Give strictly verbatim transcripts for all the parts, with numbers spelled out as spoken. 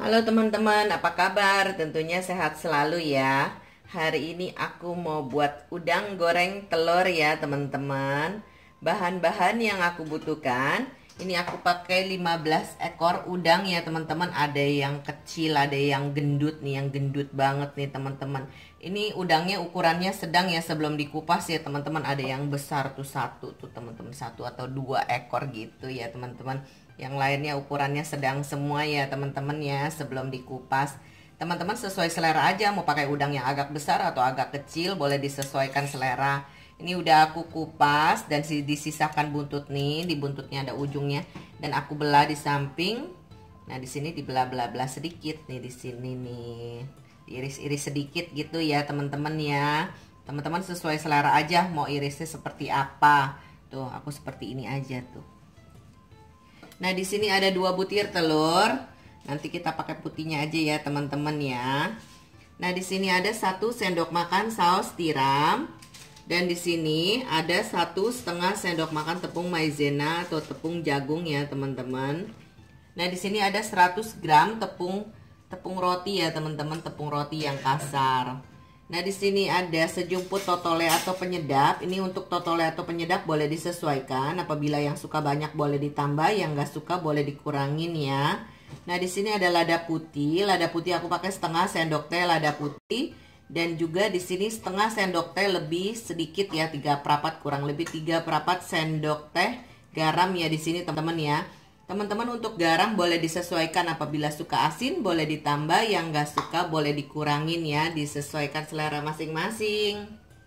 Halo teman-teman, apa kabar? Tentunya sehat selalu ya. Hari ini aku mau buat udang goreng telur ya teman-teman. Bahan-bahan yang aku butuhkan, ini aku pakai lima belas ekor udang ya teman-teman. Ada yang kecil, ada yang gendut nih, yang gendut banget nih teman-teman. Ini udangnya ukurannya sedang ya, sebelum dikupas ya teman-teman. Ada yang besar tuh satu tuh teman-teman, satu atau dua ekor gitu ya teman-teman. Yang lainnya ukurannya sedang semua ya teman-teman ya, sebelum dikupas. Teman-teman sesuai selera aja, mau pakai udang yang agak besar atau agak kecil, boleh disesuaikan selera. Ini udah aku kupas dan disisakan buntut nih, di buntutnya ada ujungnya, dan aku belah di samping. Nah, di sini dibelah-belah-belah sedikit nih, di sini nih. Iris-iris sedikit gitu ya teman-teman ya. Teman-teman sesuai selera aja mau irisnya seperti apa. Tuh, aku seperti ini aja tuh. Nah, di sini ada dua butir telur. Nanti kita pakai putihnya aja ya, teman-teman ya. Nah, di sini ada satu sendok makan saus tiram. Dan di sini ada satu setengah sendok makan tepung maizena atau tepung jagung ya, teman-teman. Nah, di sini ada seratus gram tepung tepung roti ya, teman-teman, tepung roti yang kasar. Nah, di sini ada sejumput totole atau penyedap. Ini untuk totole atau penyedap boleh disesuaikan. Apabila yang suka banyak boleh ditambah, yang nggak suka boleh dikurangin ya. Nah, di sini ada lada putih. Lada putih aku pakai setengah sendok teh lada putih. Dan juga di sini setengah sendok teh lebih sedikit ya, tiga perapat, kurang lebih tiga perapat sendok teh garam ya di sini teman-teman ya. Teman-teman untuk garam boleh disesuaikan, apabila suka asin boleh ditambah, yang gak suka boleh dikurangin ya, disesuaikan selera masing-masing.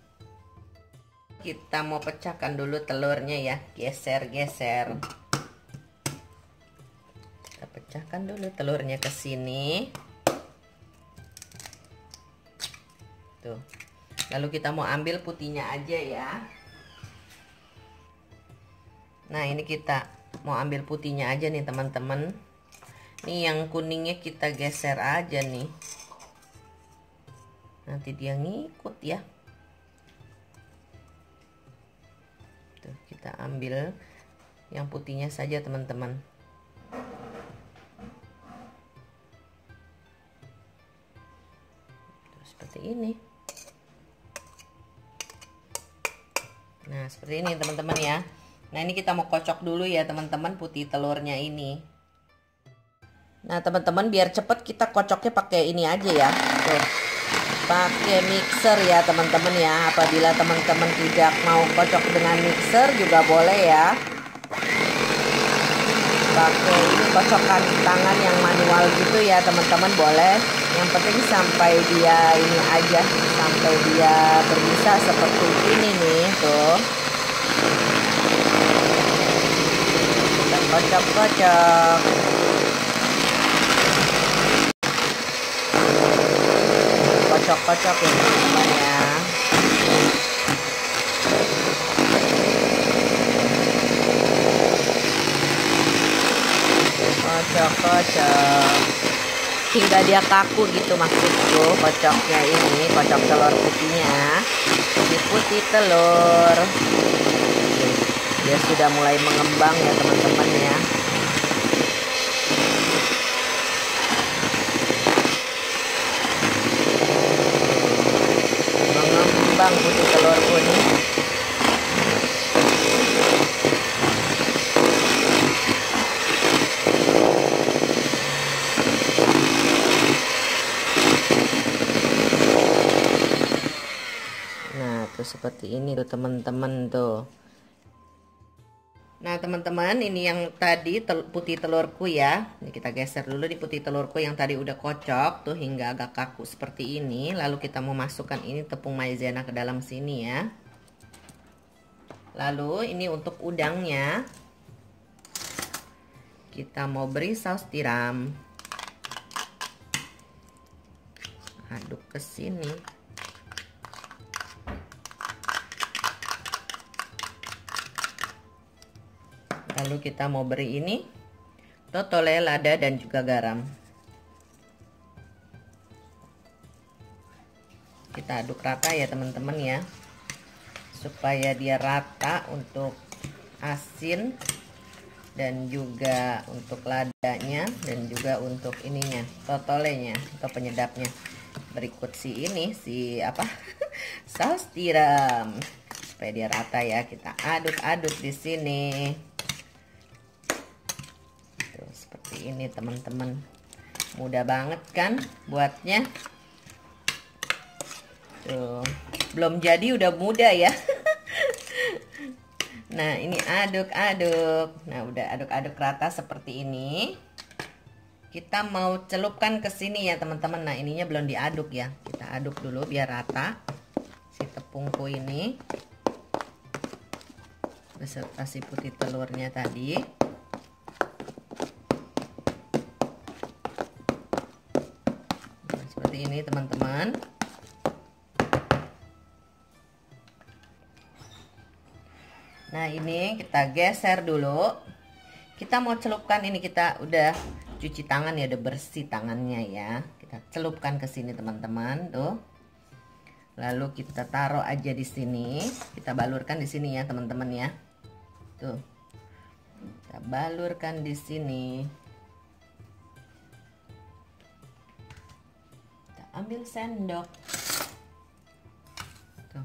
Kita mau pecahkan dulu telurnya ya, geser-geser. Kita pecahkan dulu telurnya ke sini. Tuh. Lalu kita mau ambil putihnya aja ya. Nah, ini kita mau ambil putihnya aja nih teman-teman. Nih yang kuningnya kita geser aja nih. Nanti dia ngikut ya. Tuh, kita ambil yang putihnya saja teman-teman. Seperti ini. Nah, seperti ini teman-teman ya. Nah, ini kita mau kocok dulu ya teman-teman putih telurnya ini. Nah, teman-teman biar cepet kita kocoknya pakai ini aja ya. Tuh. Pakai mixer ya teman-teman ya. Apabila teman-teman tidak mau kocok dengan mixer juga boleh ya. Pakai ini kocokan tangan yang manual gitu ya teman-teman, boleh. Yang penting sampai dia ini aja, sampai dia berbisa seperti ini nih, tuh. Kocok-kocok. Kocok-kocok ya teman-teman ya. Kocok-kocok hingga dia kaku gitu maksudku. Kocoknya ini, kocok telur putihnya di putih telur. Dia sudah mulai mengembang ya teman-teman ya. Mengembang putih telur pun. Nah, tuh seperti ini tuh teman-teman tuh. Nah teman-teman, ini yang tadi tel putih telurku ya. Ini kita geser dulu di putih telurku yang tadi udah kocok tuh hingga agak kaku seperti ini. Lalu kita mau masukkan ini tepung maizena ke dalam sini ya. Lalu ini untuk udangnya. Kita mau beri saus tiram. Aduk ke sini. Lalu kita mau beri ini totole, lada, dan juga garam. Kita aduk rata ya teman-teman ya, supaya dia rata untuk asin dan juga untuk ladanya, dan juga untuk ininya, totolenya atau penyedapnya. Berikut si ini, si apa? Saus tiram. Supaya dia rata ya, kita aduk-aduk di sini. Tuh, seperti ini teman-teman. Mudah banget kan buatnya? Tuh, belum jadi udah mudah ya. Nah, ini aduk-aduk. Nah, udah aduk-aduk rata seperti ini. Kita mau celupkan ke sini ya, teman-teman. Nah, ininya belum diaduk ya. Kita aduk dulu biar rata si tepungku ini beserta si putih telurnya tadi. Nah, seperti ini, teman-teman. Nah, ini kita geser dulu. Kita mau celupkan ini, kita udah cuci tangan ya, udah bersih tangannya ya. Kita celupkan ke sini, teman-teman, tuh. Lalu kita taruh aja di sini. Kita balurkan di sini ya, teman-teman ya. Tuh. Kita balurkan di sini. Kita ambil sendok. Tuh.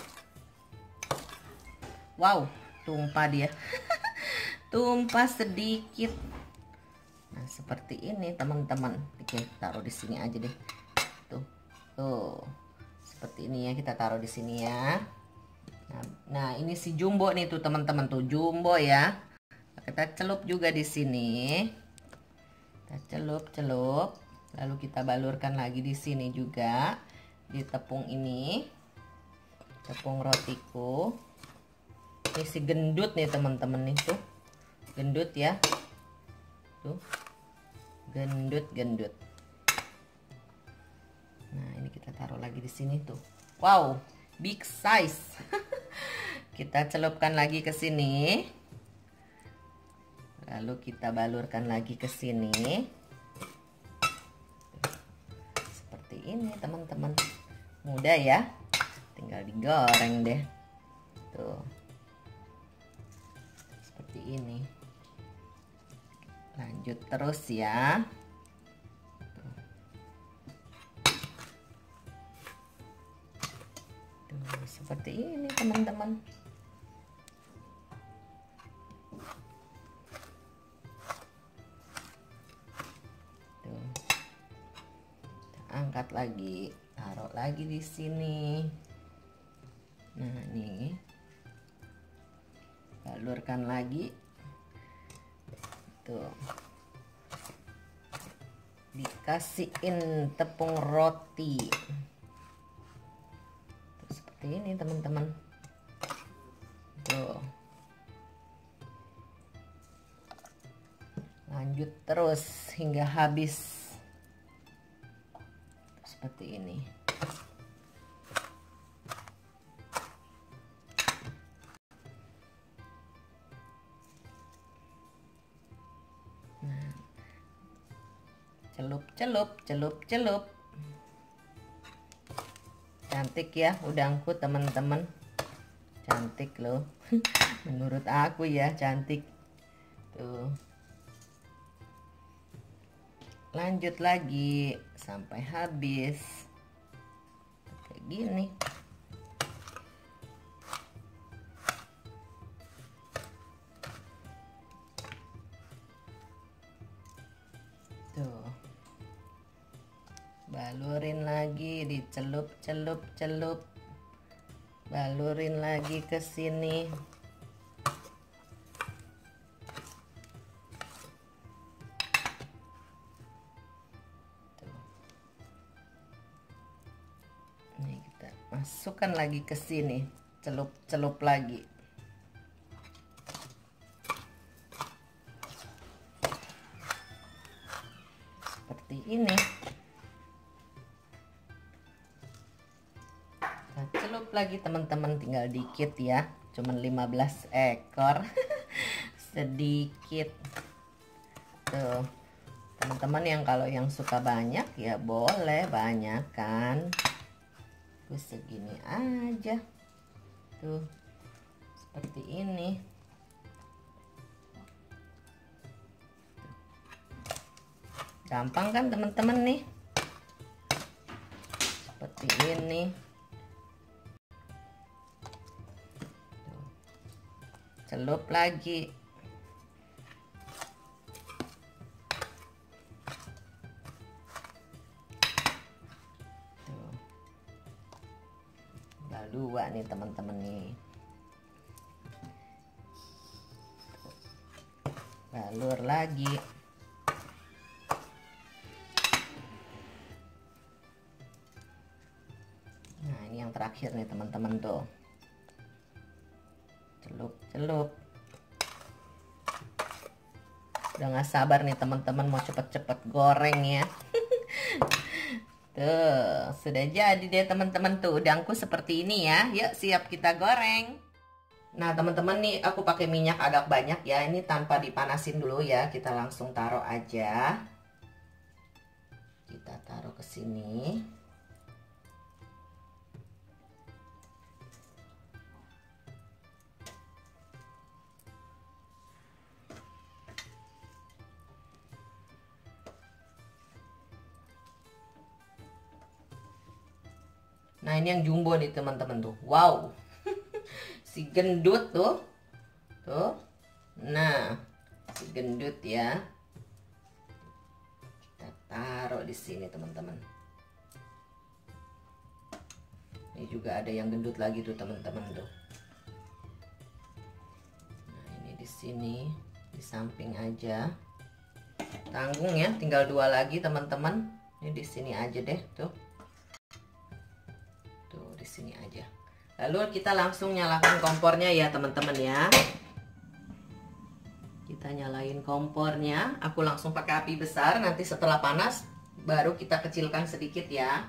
Wow, tumpah dia. Tumpah sedikit. Nah, seperti ini, teman-teman. Oke, taruh di sini aja deh. Tuh. Tuh. Seperti ini ya, kita taruh di sini ya. Nah, nah ini si jumbo nih tuh, teman-teman, tuh jumbo ya. Kita celup juga di sini. Kita celup-celup. Lalu kita balurkan lagi di sini juga, di tepung ini. Tepung rotiku. Ini si gendut nih, teman-teman, nih tuh. Gendut ya. Tuh. Gendut-gendut. Nah, ini kita taruh lagi di sini tuh. Wow, big size. Kita celupkan lagi ke sini. Lalu kita balurkan lagi ke sini. Seperti ini, teman-teman. Mudah ya. Tinggal digoreng deh. Tuh. Seperti ini. Lanjut terus ya. Tuh, seperti ini, teman-teman. Tuh. Kita angkat lagi, taruh lagi di sini. Nah, nih. Balurkan lagi. Tuh. Dikasihin tepung roti. Tuh, seperti ini, teman-teman. Tuh. Lanjut terus hingga habis. Tuh, seperti ini. Celup-celup, celup-celup. Cantik ya udangku, teman-teman. Cantik loh. Menurut aku ya, cantik. Tuh. Lanjut lagi sampai habis. Kayak gini. Tuh. Balurin lagi, dicelup-celup-celup. Balurin lagi ke sini. Tuh. Nih kita masukkan lagi ke sini, celup-celup lagi. Seperti ini. Celup lagi, teman-teman, tinggal dikit ya, cuman lima belas ekor. Sedikit. Tuh, teman-teman yang kalau yang suka banyak ya boleh banyak kan. Gue segini aja. Tuh, seperti ini. Gampang kan teman-teman nih, seperti ini. Celup lagi. Tuh. Udah dua nih teman-teman nih. Balur lagi. Nah, ini yang terakhir nih teman-teman tuh. Celup-celup. Udah gak sabar nih teman-teman mau cepet-cepet goreng ya. Tuh, sudah jadi deh teman-teman tuh udangku seperti ini ya. Yuk siap kita goreng. Nah teman-teman nih aku pakai minyak agak banyak ya. Ini tanpa dipanasin dulu ya. Kita langsung taruh aja. Kita taruh ke sini. Nah ini yang jumbo nih teman-teman tuh. Wow. Si gendut tuh. Tuh. Nah, si gendut ya. Kita taruh di sini teman-teman. Ini juga ada yang gendut lagi tuh teman-teman tuh. Nah, ini di sini, di samping aja. Tanggung ya, tinggal dua lagi teman-teman. Ini di sini aja deh tuh. Sini aja. Lalu kita langsung nyalakan kompornya ya teman-teman ya. Kita nyalain kompornya. Aku langsung pakai api besar. Nanti setelah panas baru kita kecilkan sedikit ya.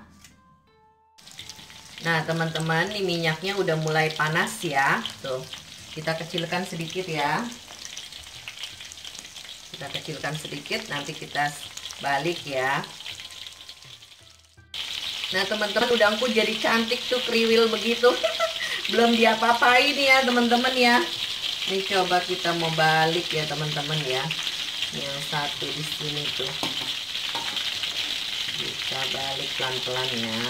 Nah teman-teman, ini minyaknya udah mulai panas ya. Tuh, kita kecilkan sedikit ya. Kita kecilkan sedikit. Nanti kita balik ya. Nah teman-teman, udangku jadi cantik tuh, kriwil begitu. Belum diapa-apain ya teman-teman ya. Ini coba kita mau balik ya teman-teman ya. Yang satu di sini tuh. Kita balik pelan-pelan ya.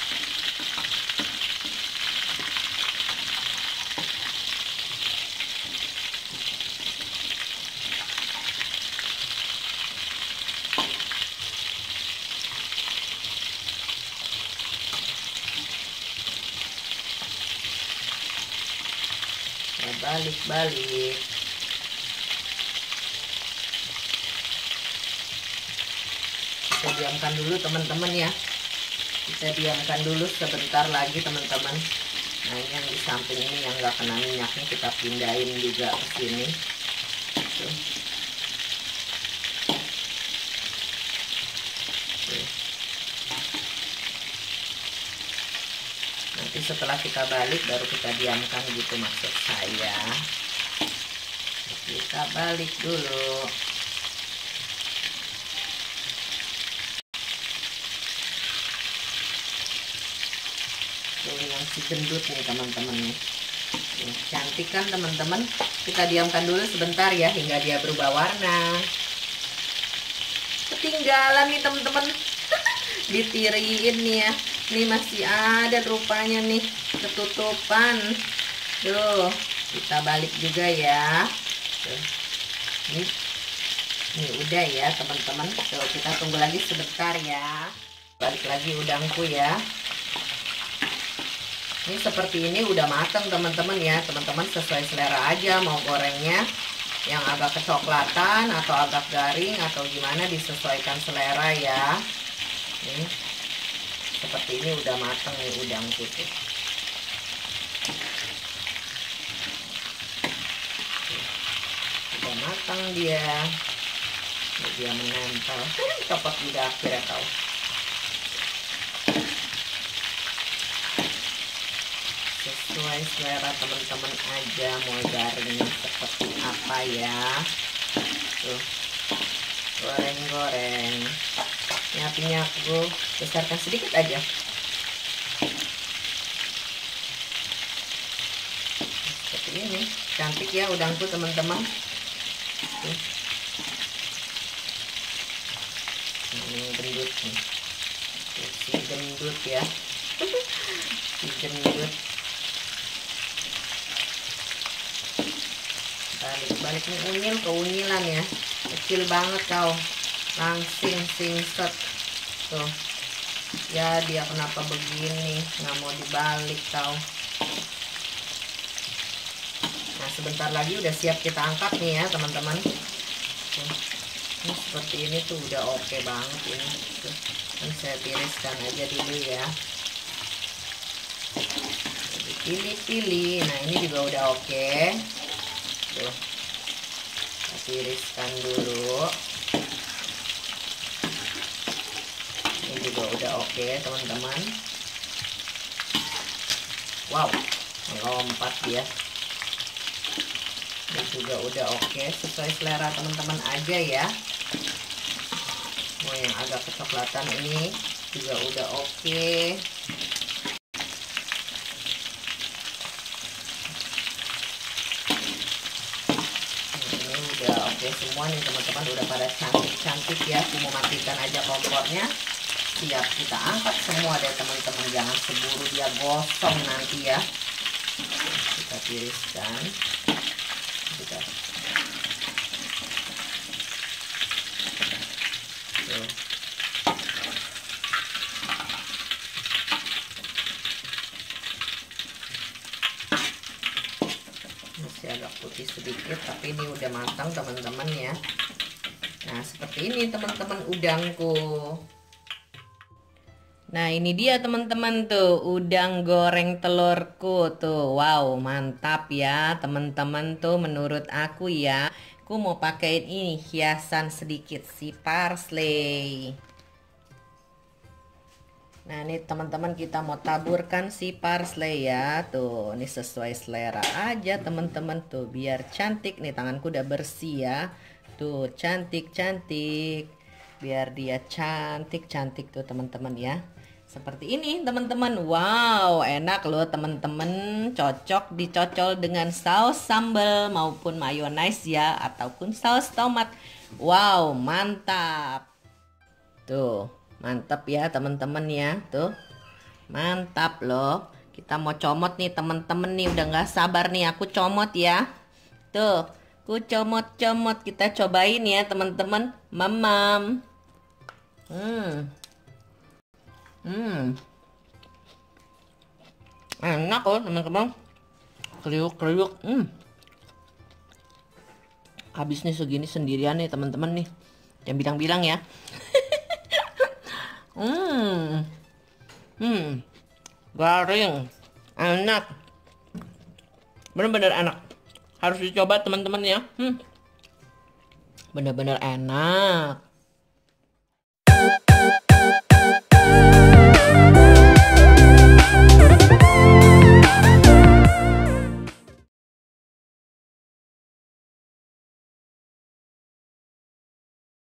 Balik-balik. Kita diamkan dulu teman-teman ya. Kita diamkan dulu sebentar lagi teman-teman. Nah ini yang di samping ini yang nggak kena minyaknya kita pindahin juga ke sini. Tuh. Tuh. Nanti setelah kita balik baru kita diamkan gitu maksud saya. Kita balik dulu. Tuh yang si gendut nih teman-teman nih. Cantik kan teman-teman. Kita diamkan dulu sebentar ya hingga dia berubah warna. Ketinggalan nih teman-teman. Ditiriin nih ya. Ini masih ada rupanya nih, ketutupan. Tuh, kita balik juga ya. Tuh. Ini, ini udah ya teman-teman. Tuh, kita tunggu lagi sebentar ya. Balik lagi udangku ya. Ini seperti ini udah matang teman-teman ya. Teman-teman sesuai selera aja mau gorengnya yang agak kecoklatan atau agak garing atau gimana, disesuaikan selera ya. Nih. Seperti ini udah matang nih udang putih. Udah matang dia. Dia menempel. Copot juga akhirnya tahu. Sesuai selera teman-teman aja mau garingnya seperti apa ya. Tuh. Goreng-goreng. Ini apinya aku besarkan sedikit aja. Seperti ini. Cantik ya udangku teman-teman. si gendut ya. Si gendut. Balik-balik nih unyil keunyilan ya. Kecil banget kau. Langsing singset. Tuh. Ya dia kenapa begini? Nggak mau dibalik kau. Nah sebentar lagi udah siap kita angkat nih ya teman-teman. Ini seperti ini tuh udah oke banget ini. Tuh. Ini saya tiriskan aja dulu ya. Pilih-pilih. Nah ini juga udah oke. Tuh. Kita tiriskan dulu. Ini juga udah oke teman-teman. Wow, melompat dia. Ini juga udah oke, sesuai selera teman-teman aja ya. Mau yang agak kecoklatan ini juga udah oke. Ini udah oke semua nih teman-teman, udah pada cantik-cantik ya. Aku mau matikan aja kompornya. Siap kita angkat semua deh teman-teman, jangan seburu dia gosong nanti ya. Kita tiriskan. Kita Tuh. Masih agak putih sedikit, tapi ini udah matang teman-teman ya. Nah seperti ini teman-teman udangku. Nah ini dia teman-teman tuh udang goreng telurku tuh. Wow mantap ya teman-teman tuh menurut aku ya. Aku mau pakein ini hiasan sedikit si parsley. Nah ini teman-teman kita mau taburkan si parsley ya. Tuh ini sesuai selera aja teman-teman tuh. Biar cantik nih, tanganku udah bersih ya. Tuh cantik-cantik. Biar dia cantik-cantik tuh teman-teman ya. Seperti ini teman-teman. Wow enak loh teman-teman. Cocok dicocol dengan saus sambal maupun mayonaise ya, ataupun saus tomat. Wow mantap. Tuh mantap ya teman-teman ya. Tuh mantap loh. Kita mau comot nih teman-teman nih. Udah gak sabar nih aku comot ya. Tuh aku comot-comot. Kita cobain ya teman-teman. Mamam. Hmm Hmm, enak loh teman-teman, kriuk-kriuk. Hmm, habis nih segini sendirian nih teman-teman nih, yang bilang-bilang ya. hmm, hmm, garing, enak, bener-bener enak. Harus dicoba teman-teman ya. Hmm, bener-bener enak.